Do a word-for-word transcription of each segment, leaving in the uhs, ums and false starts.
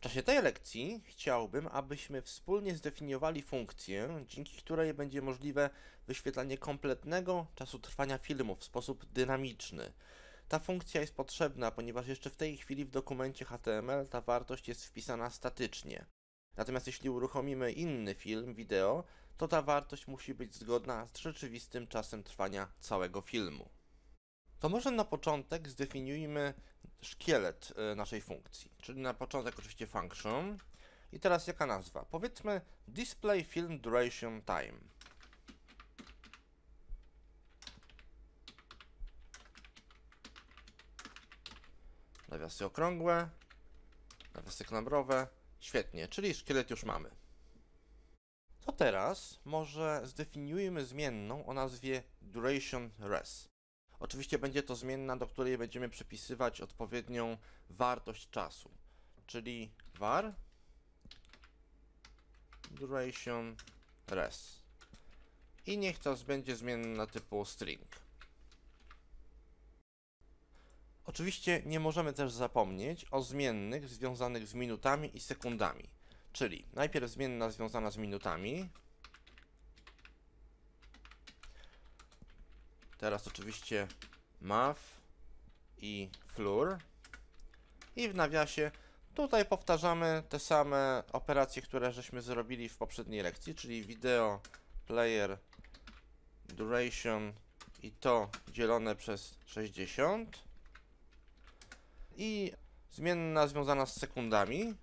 czasie tej lekcji chciałbym, abyśmy wspólnie zdefiniowali funkcję, dzięki której będzie możliwe wyświetlanie kompletnego czasu trwania filmu w sposób dynamiczny. Ta funkcja jest potrzebna, ponieważ jeszcze w tej chwili w dokumencie H T M L ta wartość jest wpisana statycznie. Natomiast jeśli uruchomimy inny film, wideo, to ta wartość musi być zgodna z rzeczywistym czasem trwania całego filmu. To może na początek zdefiniujmy szkielet naszej funkcji, czyli na początek oczywiście function. I teraz jaka nazwa? Powiedzmy display film duration time. Nawiasy okrągłe, nawiasy klamrowe. Świetnie, czyli szkielet już mamy. To teraz może zdefiniujmy zmienną o nazwie duration res. Oczywiście będzie to zmienna, do której będziemy przypisywać odpowiednią wartość czasu, czyli var duration res. I niech to będzie zmienna typu string. Oczywiście nie możemy też zapomnieć o zmiennych związanych z minutami i sekundami, czyli najpierw zmienna związana z minutami. Teraz oczywiście math i floor. I w nawiasie tutaj powtarzamy te same operacje, które żeśmy zrobili w poprzedniej lekcji, czyli video, player, duration i to dzielone przez sześćdziesiąt. I zmienna związana z sekundami.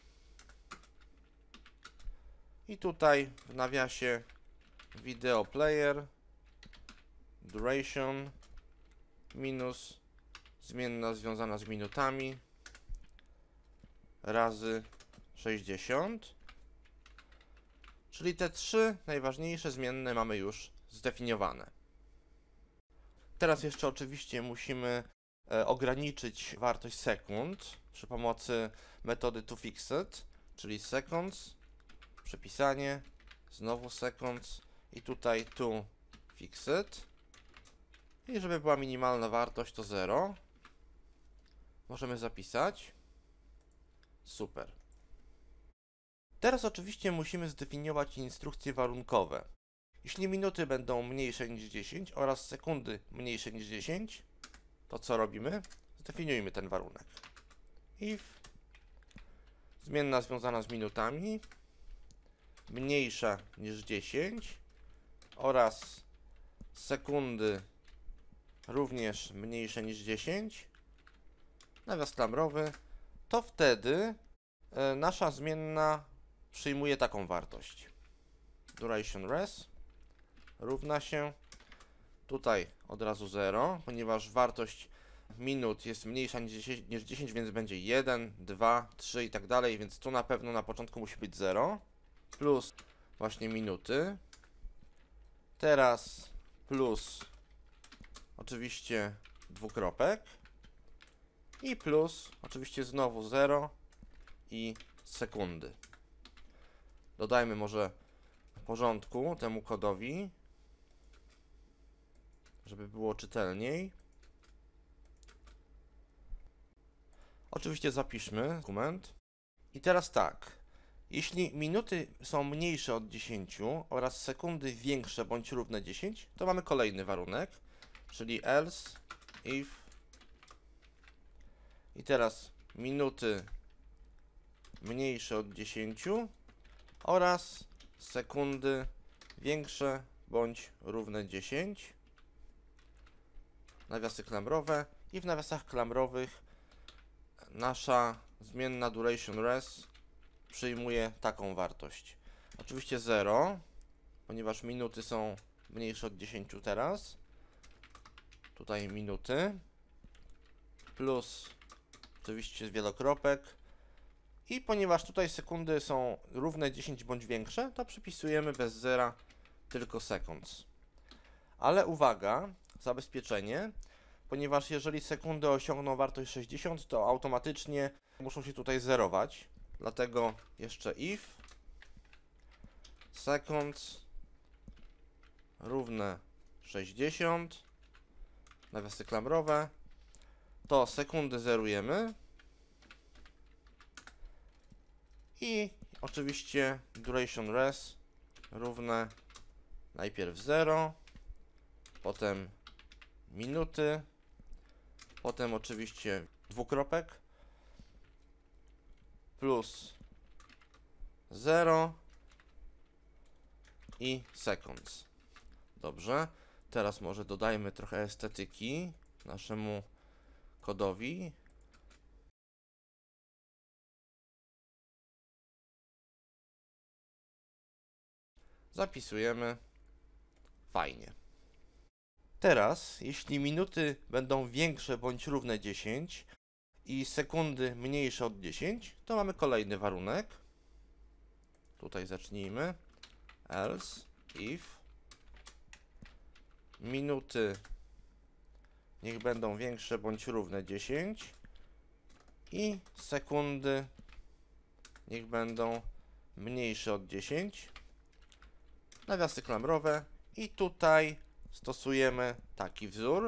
I tutaj w nawiasie video player duration minus zmienna związana z minutami razy sześćdziesiąt. Czyli te trzy najważniejsze zmienne mamy już zdefiniowane. Teraz jeszcze oczywiście musimy e, ograniczyć wartość sekund przy pomocy metody toFixed, czyli seconds, przepisanie, znowu seconds i tutaj toFixed. I żeby była minimalna wartość, to zero. Możemy zapisać. Super. Teraz oczywiście musimy zdefiniować instrukcje warunkowe. Jeśli minuty będą mniejsze niż dziesięć oraz sekundy mniejsze niż dziesięć, to co robimy? Zdefiniujmy ten warunek. If zmienna związana z minutami mniejsza niż dziesięć oraz sekundy również mniejsze niż dziesięć, nawias klamrowy, to wtedy e, nasza zmienna przyjmuje taką wartość. Duration res równa się tutaj od razu zero, ponieważ wartość minut jest mniejsza niż dziesięć, więc będzie jeden, dwa, trzy i tak dalej, więc tu na pewno na początku musi być zero, plus właśnie minuty. Teraz plus oczywiście dwukropek i plus oczywiście znowu zero i sekundy. Dodajmy może porządku temu kodowi, żeby było czytelniej. Oczywiście zapiszmy dokument. I teraz tak, jeśli minuty są mniejsze od dziesięciu oraz sekundy większe bądź równe dziesięć, to mamy kolejny warunek, czyli else if i teraz minuty mniejsze od dziesięciu oraz sekundy większe bądź równe dziesięć, nawiasy klamrowe i w nawiasach klamrowych nasza zmienna duration res przyjmuje taką wartość. Oczywiście zero, ponieważ minuty są mniejsze od dziesięciu teraz. Tutaj minuty, plus oczywiście wielokropek i ponieważ tutaj sekundy są równe dziesięć bądź większe, to przypisujemy bez zera tylko seconds. Ale uwaga, zabezpieczenie, ponieważ jeżeli sekundy osiągną wartość sześćdziesiąt, to automatycznie muszą się tutaj zerować. Dlatego jeszcze if seconds równe sześćdziesiąt, nawiasy klamrowe, to sekundy zerujemy, I oczywiście duration res równe najpierw zero, potem minuty, potem oczywiście dwukropek plus zero i seconds. Dobrze, teraz może dodajmy trochę estetyki naszemu kodowi. Zapisujemy. Fajnie. Teraz, jeśli minuty będą większe bądź równe dziesięć i sekundy mniejsze od dziesięć, to mamy kolejny warunek. Tutaj zacznijmy. Else, if minuty niech będą większe bądź równe dziesięć i sekundy niech będą mniejsze od dziesięć. Nawiasy klamrowe i tutaj stosujemy taki wzór.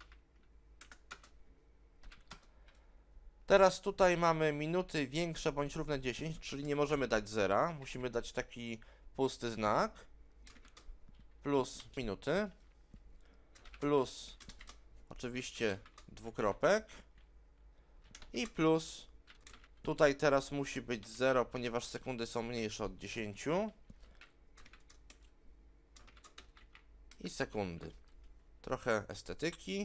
Teraz tutaj mamy minuty większe bądź równe dziesięć, czyli nie możemy dać zera, musimy dać taki pusty znak, plus minuty, plus oczywiście dwukropek i plus, tutaj teraz musi być zero, ponieważ sekundy są mniejsze od dziesięciu i sekundy. Trochę estetyki.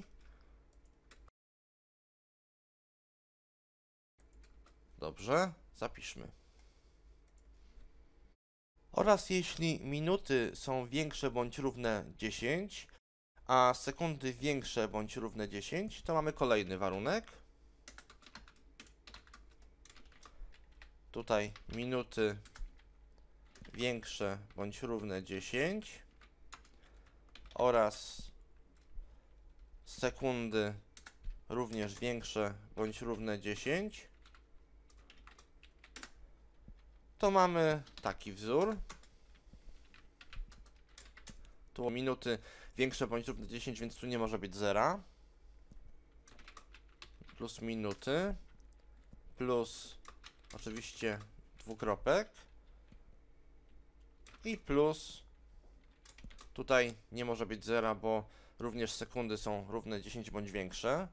Dobrze, zapiszmy. Oraz jeśli minuty są większe bądź równe dziesięć, a sekundy większe bądź równe dziesięć, to mamy kolejny warunek. Tutaj minuty większe bądź równe dziesięć oraz sekundy również większe bądź równe dziesięć. To mamy taki wzór. Tu minuty większe bądź równe dziesięć, więc tu nie może być zera. Plus minuty. Plus oczywiście dwukropek. I plus tutaj nie może być zera, bo również sekundy są równe dziesięć bądź większe.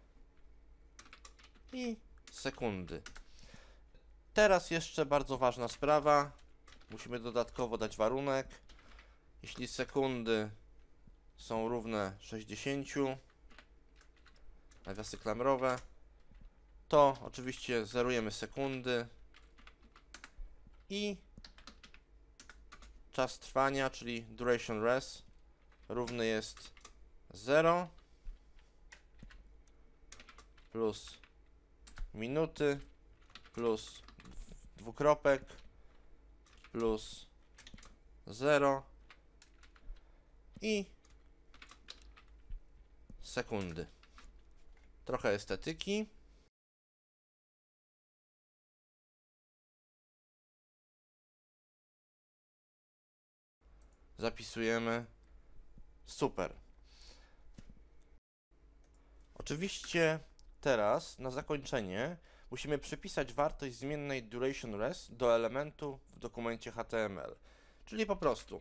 I sekundy. Teraz jeszcze bardzo ważna sprawa. Musimy dodatkowo dać warunek. Jeśli sekundy są równe sześćdziesięciu, nawiasy klamrowe, to oczywiście zerujemy sekundy i czas trwania, czyli duration res, równy jest zero plus minuty plus dwukropek plus zero i sekundy. Trochę estetyki. Zapisujemy. Super. Oczywiście teraz na zakończenie musimy przypisać wartość zmiennej duration res do elementu w dokumencie H T M L. Czyli po prostu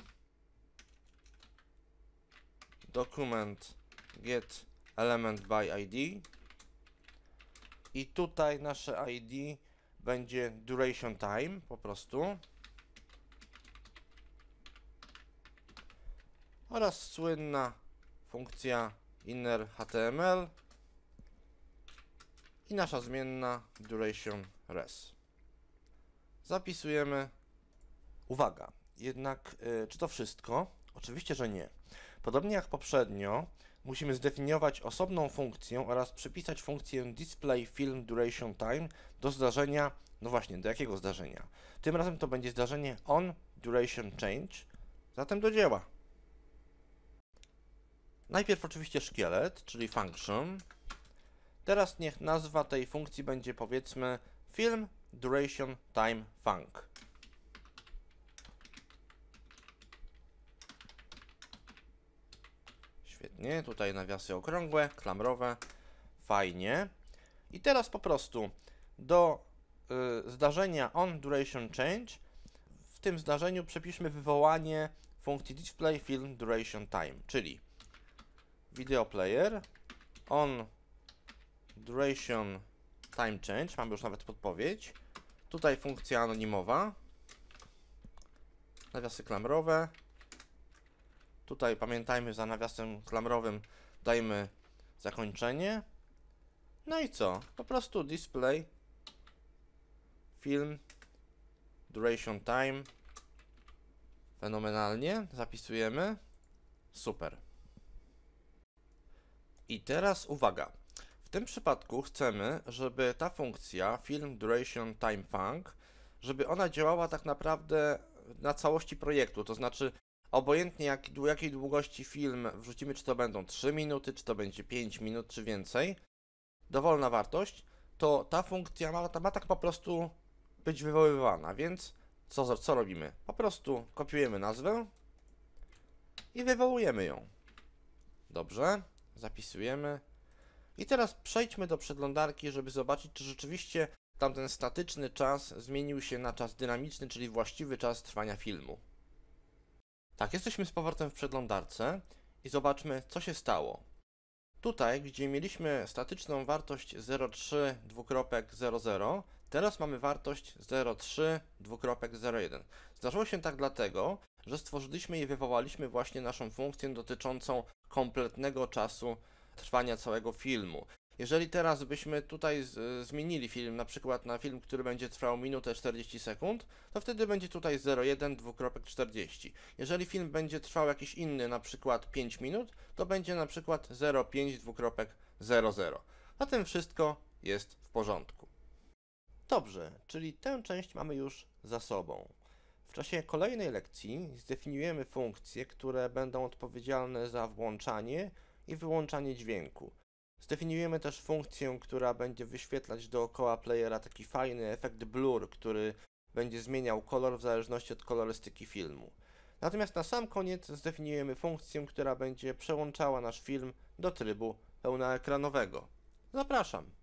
dokument get element by I D i tutaj nasze I D będzie duration time po prostu oraz słynna funkcja inner H T M L i nasza zmienna duration res. Zapisujemy. Uwaga, jednak yy, czy to wszystko? Oczywiście, że nie. Podobnie jak poprzednio, musimy zdefiniować osobną funkcję oraz przypisać funkcję display film duration time do zdarzenia, no właśnie, do jakiego zdarzenia? Tym razem to będzie zdarzenie on duration change, zatem do dzieła. Najpierw oczywiście szkielet, czyli function. Teraz niech nazwa tej funkcji będzie, powiedzmy, film duration time func. Świetnie, tutaj nawiasy okrągłe, klamrowe, fajnie. I teraz po prostu do y, zdarzenia onDurationChange. W tym zdarzeniu przepiszmy wywołanie funkcji displayFilmDurationTime, czyli videoplayer onDurationTimeChange, mamy już nawet podpowiedź. Tutaj funkcja anonimowa, nawiasy klamrowe. Tutaj pamiętajmy, za nawiasem klamrowym dajmy zakończenie. No i co? Po prostu display film duration time. Fenomenalnie. Zapisujemy. Super. I teraz uwaga. W tym przypadku chcemy, żeby ta funkcja film duration time func, żeby ona działała tak naprawdę na całości projektu, to znaczy obojętnie jak, jakiej długości film wrzucimy, czy to będą trzy minuty, czy to będzie pięć minut, czy więcej, dowolna wartość, to ta funkcja ma, ma tak po prostu być wywoływana, więc co, co robimy? Po prostu kopiujemy nazwę i wywołujemy ją. Dobrze, zapisujemy. I teraz przejdźmy do przeglądarki, żeby zobaczyć, czy rzeczywiście tamten statyczny czas zmienił się na czas dynamiczny, czyli właściwy czas trwania filmu. Tak, jesteśmy z powrotem w przeglądarce i zobaczmy, co się stało. Tutaj, gdzie mieliśmy statyczną wartość zero przecinek trzy dwukropek zero zero, teraz mamy wartość zero przecinek trzy dwukropek zero jeden. Zdarzyło się tak dlatego, że stworzyliśmy i wywołaliśmy właśnie naszą funkcję dotyczącą kompletnego czasu trwania całego filmu. Jeżeli teraz byśmy tutaj z, zmienili film, na przykład na film, który będzie trwał minutę czterdzieści sekund, to wtedy będzie tutaj zero przecinek jeden dwukropek czterdzieści. Jeżeli film będzie trwał jakiś inny, na przykład pięć minut, to będzie na przykład zero przecinek pięć dwukropek zero zero. Zatem wszystko jest w porządku. Dobrze, czyli tę część mamy już za sobą. W czasie kolejnej lekcji zdefiniujemy funkcje, które będą odpowiedzialne za włączanie i wyłączanie dźwięku. Zdefiniujemy też funkcję, która będzie wyświetlać dookoła playera taki fajny efekt blur, który będzie zmieniał kolor w zależności od kolorystyki filmu. Natomiast na sam koniec zdefiniujemy funkcję, która będzie przełączała nasz film do trybu pełnoekranowego. Zapraszam!